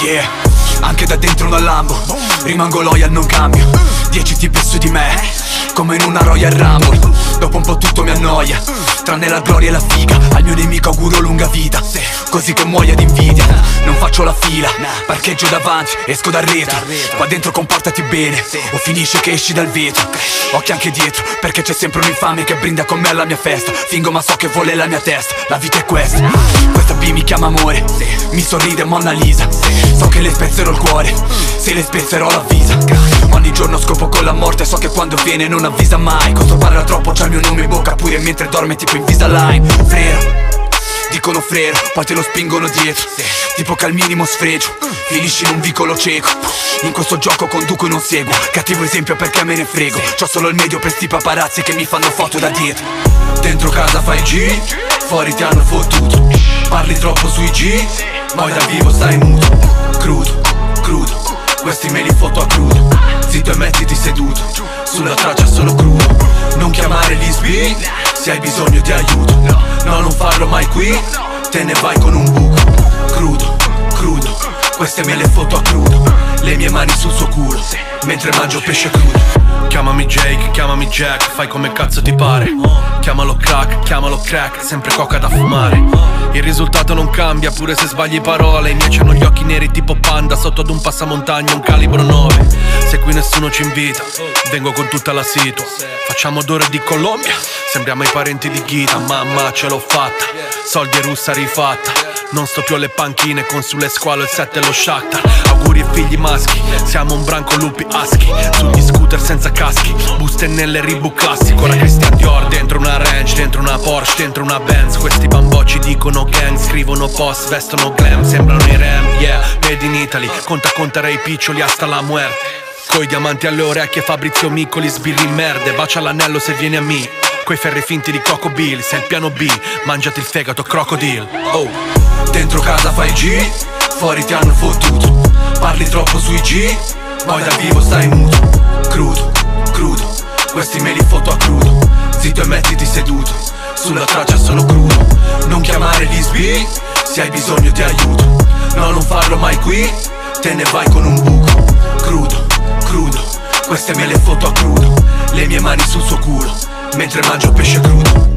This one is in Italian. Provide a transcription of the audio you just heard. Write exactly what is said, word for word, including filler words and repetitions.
Yeah, anche da dentro una Lambo, rimango loyal, non cambio. Dieci tipi su di me, come in una Royal Rumble. Dopo un po' tutto mi annoia, tranne la gloria e la figa. Al mio nemico auguro lunga vita, così che muoia d'invidia. Non faccio la fila, parcheggio davanti, esco dal retro. Qua dentro comportati bene, o finisce che esci dal vetro. Occhi anche dietro, perché c'è sempre un infame che brinda con me alla mia festa. Fingo ma so che vuole la mia testa, la vita è questa. Questa B mi chiama amore, mi sorride Monna Lisa. So che le spezzerò il cuore, se le spezzerò l'avvisa. Ogni giorno scopo con la morte, so che quando viene non avvisa mai. Quando parla troppo c'ha il mio nome in bocca, pure mentre dorme tipo Invisalign. Frero, dicono frero, poi te lo spingono dietro, tipo che al minimo sfregio finisci in un vicolo cieco. In questo gioco conduco e non seguo, cattivo esempio perché me ne frego. C'ho solo il medio per sti paparazzi che mi fanno foto da dietro. Dentro casa fai G, fuori ti hanno fottuto. Parli troppo sui G, poi da vivo stai muto. Crudo, crudo, questi me li foto a crudo. Zitto e mettiti seduto, sulla traccia solo crudo. Non chiamare gli sbi, se hai bisogno di aiuto. No, non farlo mai qui, te ne vai con un buco. Crudo, crudo, queste me le foto a crudo. Le mie mani sul suo culo, mentre mangio pesce crudo. Chiamami Jake, chiamami Jack, fai come cazzo ti pare. Chiamalo crack, chiamalo crack, sempre coca da fumare. Il risultato non cambia, pure se sbagli parole. I miei c'hanno gli occhi neri tipo panda, sotto ad un passamontagna un calibro nove. Se qui nessuno ci invita, vengo con tutta la situa. Facciamo odore di Colombia, sembriamo i parenti di Ghita. Mamma ce l'ho fatta, soldi e russa rifatta. Non sto più alle panchine, con sulle squalo il sette e lo Shakhtar. Auguri e figli maschi, siamo un branco lupi aschi. Sugli scooter senza caschi, buste nelle Reebok classico. La Christian Dior dentro una Range, dentro una Porsche, dentro una Benz. Questi bambocci dicono gang, scrivono post, vestono glam. Sembrano i Ram, yeah, made in Italy. Conta contare i piccioli hasta la muerte. Coi diamanti alle orecchie Fabrizio Miccoli, sbirri merde. Bacia l'anello se vieni a me. Quei ferri finti di Coco Bill, sei il piano B, mangiati il fegato crocodile. Oh, dentro casa fai G, fuori ti hanno fottuto. Parli troppo sui G, poi da vivo stai muto. Crudo, crudo, questi me li foto a crudo. Zitto e mettiti seduto, sulla traccia solo crudo. Non chiamare gli sbi, se hai bisogno di aiuto. No, non farlo mai qui, te ne vai con un buco. Crudo, crudo, queste me le foto a crudo. Le mie mani sul suo culo, mentre mangio pesce crudo.